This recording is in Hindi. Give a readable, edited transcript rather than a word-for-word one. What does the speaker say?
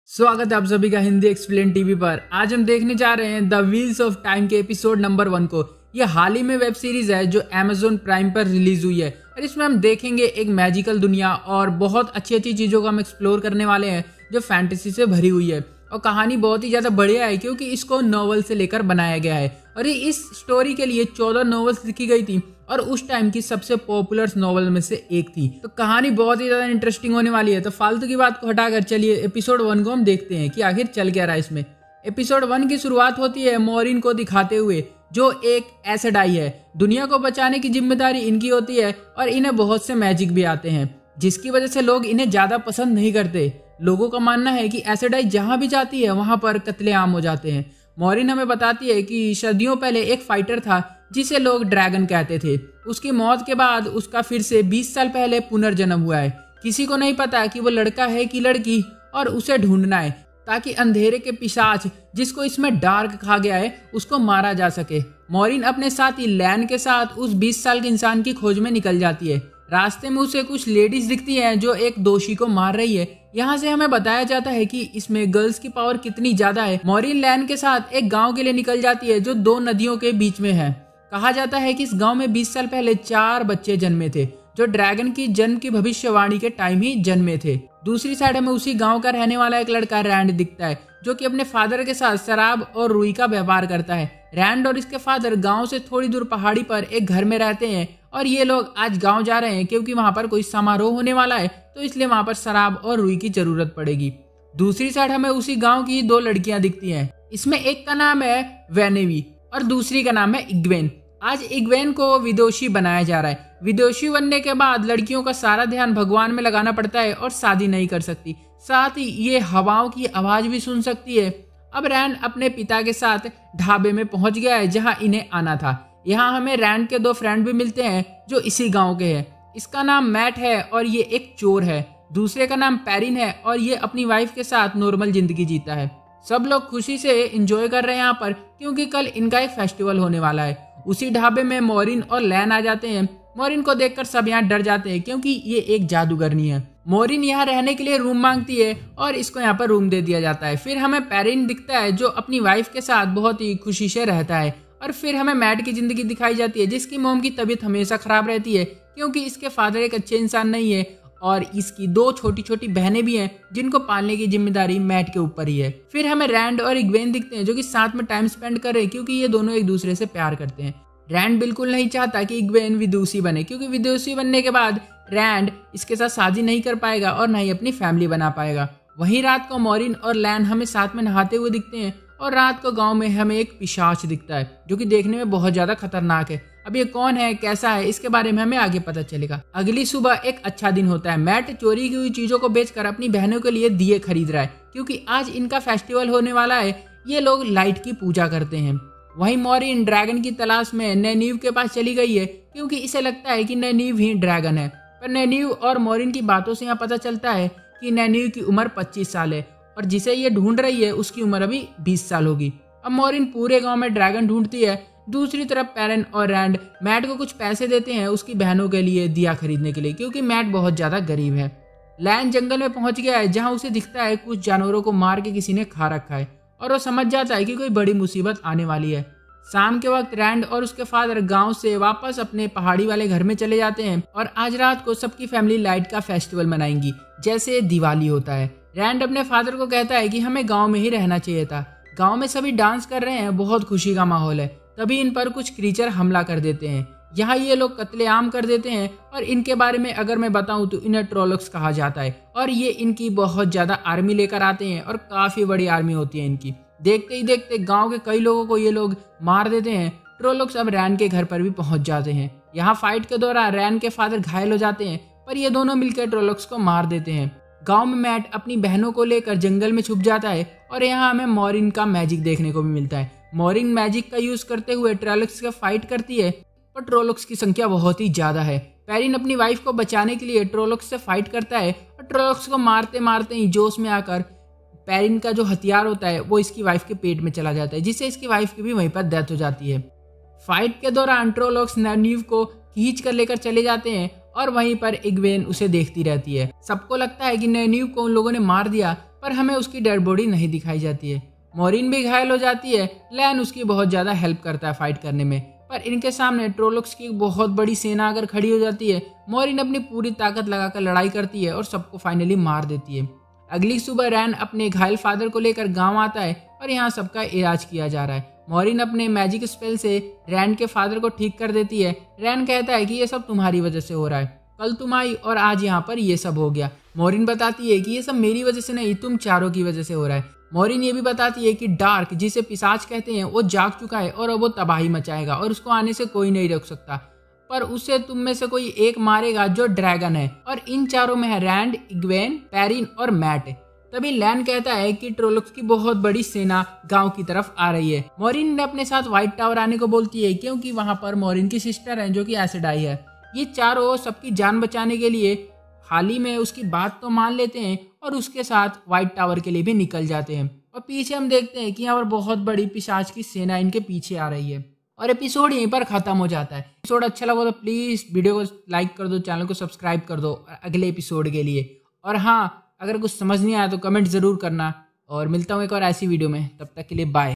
स्वागत है आप सभी का हिंदी एक्सप्लेन टीवी पर। आज हम देखने जा रहे हैं द व्हील्स ऑफ टाइम के एपिसोड नंबर 1 को। यह हाल ही में वेब सीरीज है जो Amazon प्राइम पर रिलीज हुई है और इसमें हम देखेंगे एक मैजिकल दुनिया और बहुत अच्छी अच्छी चीजों को हम एक्सप्लोर करने वाले हैं जो फैंटेसी से भरी हुई है। और कहानी बहुत ही ज्यादा बढ़िया है क्योंकि इसको नॉवल से लेकर बनाया गया है और ये इस स्टोरी के लिए 14 नॉवेल्स लिखी गई थी और उस टाइम की सबसे पॉपुलर नॉवल में से एक थी। तो कहानी बहुत ही ज्यादा इंटरेस्टिंग होने वाली है। तो फालतू की बात को हटाकर चलिए एपिसोड 1 को हम देखते हैं कि आखिर चल क्या रहा है इसमें। एपिसोड 1 की शुरुआत होती है मॉरिन को दिखाते हुए जो एक एसिड आई है। दुनिया को बचाने की जिम्मेदारी इनकी होती है और इन्हें बहुत से मैजिक भी आते हैं जिसकी वजह से लोग इन्हें ज्यादा पसंद नहीं करते। लोगों का मानना है कि एसिड आई जहां भी जाती है वहां पर कत्लेआम हो जाते हैं। मॉरिन हमें बताती है कि सदियों पहले एक फाइटर था जिसे लोग ड्रैगन कहते थे। उसकी मौत के बाद उसका फिर से 20 साल पहले पुनर्जन्म हुआ है। किसी को नहीं पता कि वो लड़का है कि लड़की और उसे ढूंढना है ताकि अंधेरे के पिशाच जिसको इसमें डार्क कहा गया है उसको मारा जा सके। मॉरिन अपने साथी लैन के साथ उस 20 साल के इंसान की खोज में निकल जाती है। रास्ते में उसे कुछ लेडीज दिखती हैं जो एक दोषी को मार रही है। यहाँ से हमें बताया जाता है कि इसमें गर्ल्स की पावर कितनी ज्यादा है। मॉरिन लैन के साथ एक गांव के लिए निकल जाती है जो 2 नदियों के बीच में है। कहा जाता है कि इस गांव में 20 साल पहले 4 बच्चे जन्मे थे जो ड्रैगन की जन्म की भविष्यवाणी के टाइम ही जन्मे थे। दूसरी साइड हमें उसी गांव का रहने वाला एक लड़का रैंड दिखता है जो कि अपने फादर के साथ शराब और रुई का व्यापार करता है। रैंड और इसके फादर गांव से थोड़ी दूर पहाड़ी पर एक घर में रहते हैं और ये लोग आज गांव जा रहे हैं क्योंकि वहां पर कोई समारोह होने वाला है तो इसलिए वहां पर शराब और रुई की जरूरत पड़ेगी। दूसरी साइड हमें उसी गांव की 2 लड़कियां दिखती हैं। इसमें एक का नाम है वेनेवी और दूसरी का नाम है इग्वेन। आज इग्वेन को विदुषी बनाया जा रहा है। विदुषी बनने के बाद लड़कियों का सारा ध्यान भगवान में लगाना पड़ता है और शादी नहीं कर सकती। साथ ही ये हवाओं की आवाज भी सुन सकती है। अब रैंड अपने पिता के साथ ढाबे में पहुंच गया है जहां इन्हें आना था। यहाँ हमें रैंड के 2 फ्रेंड भी मिलते हैं जो इसी गांव के हैं। इसका नाम मैट है और ये एक चोर है। दूसरे का नाम पेरिन है और ये अपनी वाइफ के साथ नॉर्मल जिंदगी जीता है। सब लोग खुशी से एंजॉय कर रहे हैं यहाँ पर क्योंकि कल इनका एक फेस्टिवल होने वाला है। उसी ढाबे में मॉरिन और लैन आ जाते हैं। मॉरिन को देखकर सब यहाँ डर जाते हैं क्योंकि ये एक जादूगरनी है। मॉरिन यहाँ रहने के लिए रूम मांगती है और इसको यहाँ पर रूम दे दिया जाता है। फिर हमें पेरिन दिखता है जो अपनी वाइफ के साथ बहुत ही खुशी से रहता है। और फिर हमें मैट की जिंदगी दिखाई जाती है जिसकी मॉम की तबीयत हमेशा खराब रहती है क्योंकि इसके फादर एक अच्छे इंसान नहीं है और इसकी 2 छोटी छोटी बहनें भी हैं जिनको पालने की जिम्मेदारी मैट के ऊपर ही है। फिर हमें रैंड और इग्वेन दिखते हैं जो कि साथ में टाइम स्पेंड कर रहे हैं क्योंकि ये दोनों एक दूसरे से प्यार करते हैं। रैंड बिल्कुल नहीं चाहता कि इग्वेन विदुषी बने क्योंकि विदुषी बनने के बाद रैंड इसके साथ शादी नहीं कर पाएगा और न ही अपनी फैमिली बना पाएगा। वहीं रात को मॉरिन और लैन हमें साथ में नहाते हुए दिखते हैं और रात को गांव में हमें एक पिशाच दिखता है जो कि देखने में बहुत ज्यादा खतरनाक है। अब ये कौन है, कैसा है, इसके बारे में हमें आगे पता चलेगा। अगली सुबह एक अच्छा दिन होता है। मैट चोरी की हुई चीजों को बेचकर अपनी बहनों के लिए दिए खरीद रहा है क्योंकि आज इनका फेस्टिवल होने वाला है। ये लोग लाइट की पूजा करते हैं। वहीं मॉरिन ड्रैगन की तलाश में नैनीव के पास चली गई है क्योंकि इसे लगता है कि नैनीव ही ड्रैगन है। पर नैनीव और मॉरिन की बातों से यहाँ पता चलता है कि नैनीव की उम्र 25 साल है और जिसे ये ढूंढ रही है उसकी उम्र अभी 20 साल होगी। अब मॉरिन पूरे गांव में ड्रैगन ढूंढती है। दूसरी तरफ पेरिन और रैंड मैट को कुछ पैसे देते हैं उसकी बहनों के लिए दिया खरीदने के लिए क्योंकि मैट बहुत ज्यादा गरीब है। लैन जंगल में पहुंच गया है जहां उसे दिखता है कुछ जानवरों को मार के किसी ने खा रखा है और वो समझ जाता है कि कोई बड़ी मुसीबत आने वाली है। शाम के वक्त रैंड और उसके फादर गांव से वापस अपने पहाड़ी वाले घर में चले जाते हैं और आज रात को सबकी फैमिली लाइट का फेस्टिवल मनाएंगी जैसे दिवाली होता है। रैंड अपने फादर को कहता है कि हमें गांव में ही रहना चाहिए था। गांव में सभी डांस कर रहे हैं, बहुत खुशी का माहौल है। तभी इन पर कुछ क्रीचर हमला कर देते हैं। यहाँ ये लोग कत्लेआम कर देते हैं और इनके बारे में अगर मैं बताऊं तो इन्हें ट्रोलक्स कहा जाता है और ये इनकी बहुत ज्यादा आर्मी लेकर आते हैं और काफी बड़ी आर्मी होती है इनकी। देखते ही देखते गांव के कई लोगों को ये लोग मार देते हैं। ट्रोलक्स अब रैन के घर पर भी पहुंच जाते हैं। यहाँ फाइट के दौरान रैन के फादर घायल हो जाते हैं पर ये दोनों मिलकर ट्रोलक्स को मार देते हैं। गांव में मैट अपनी बहनों को लेकर जंगल में छुप जाता है और यहाँ हमें मॉरिन का मैजिक देखने को भी मिलता है। मॉरिन मैजिक का यूज करते हुए ट्रोलक्स का फाइट करती है पर ट्रोलक्स की संख्या बहुत ही ज्यादा है। पेरिन अपनी वाइफ को बचाने के लिए ट्रोलक्स से फाइट करता है और ट्रोलक्स को मारते मारते ही जोश में आकर पेरिन का जो हथियार होता है वो इसकी वाइफ के पेट में चला जाता है जिससे इसकी वाइफ की भी वहीं पर डेथ हो जाती है। फाइट के दौरान ट्रोलक्स नैनीव को खींच कर लेकर चले जाते हैं और वहीं पर इग्वेन उसे देखती रहती है। सबको लगता है कि नैनीव को उन लोगों ने मार दिया पर हमें उसकी डेड बॉडी नहीं दिखाई जाती है। मॉरिन भी घायल हो जाती है। लैन उसकी बहुत ज़्यादा हेल्प करता है फाइट करने में, पर इनके सामने ट्रोलोक्स की बहुत बड़ी सेना अगर खड़ी हो जाती है। मॉरिन अपनी पूरी ताकत लगाकर लड़ाई करती है और सबको फाइनली मार देती है। अगली सुबह रैन अपने घायल फादर को लेकर गांव आता है और यहाँ सबका इलाज किया जा रहा है। मॉरिन अपने मैजिक स्पेल से रैन के फादर को ठीक कर देती है। रैन कहता है कि ये सब तुम्हारी वजह से हो रहा है, कल तुम आई और आज यहाँ पर ये सब हो गया। मॉरिन बताती है कि ये सब मेरी वजह से नहीं, तुम चारों की वजह से हो रहा है। मॉरिन ये भी बताती है कि डार्क, जिसे पिशाच कहते हैं, वो जाग चुका है और अब वो तबाही मचाएगा और उसको आने से कोई नहीं रोक सकता, पर उसे तुम में से कोई एक मारेगा जो ड्रैगन है। और इन चारों में है रैंड, इग्वेन, पेरिन और मैट। तभी लैन कहता है कि ट्रोलोक्स की बहुत बड़ी सेना गांव की तरफ आ रही है। मॉरिन ने अपने साथ व्हाइट टावर आने को बोलती है क्योंकि वहां पर मॉरिन की सिस्टर है जो कि एसिड आई है। ये चारों सबकी जान बचाने के लिए हाल ही में उसकी बात तो मान लेते हैं और उसके साथ व्हाइट टावर के लिए भी निकल जाते हैं। और पीछे हम देखते हैं कि यहाँ पर बहुत बड़ी पिशाच की सेना इनके पीछे आ रही है। और एपिसोड यहीं पर खत्म हो जाता है। एपिसोड अच्छा लगा तो प्लीज़ वीडियो को लाइक कर दो, चैनल को सब्सक्राइब कर दो अगले एपिसोड के लिए। और हाँ, अगर कुछ समझ नहीं आया तो कमेंट ज़रूर करना, और मिलता हूँ एक और ऐसी वीडियो में। तब तक के लिए बाय।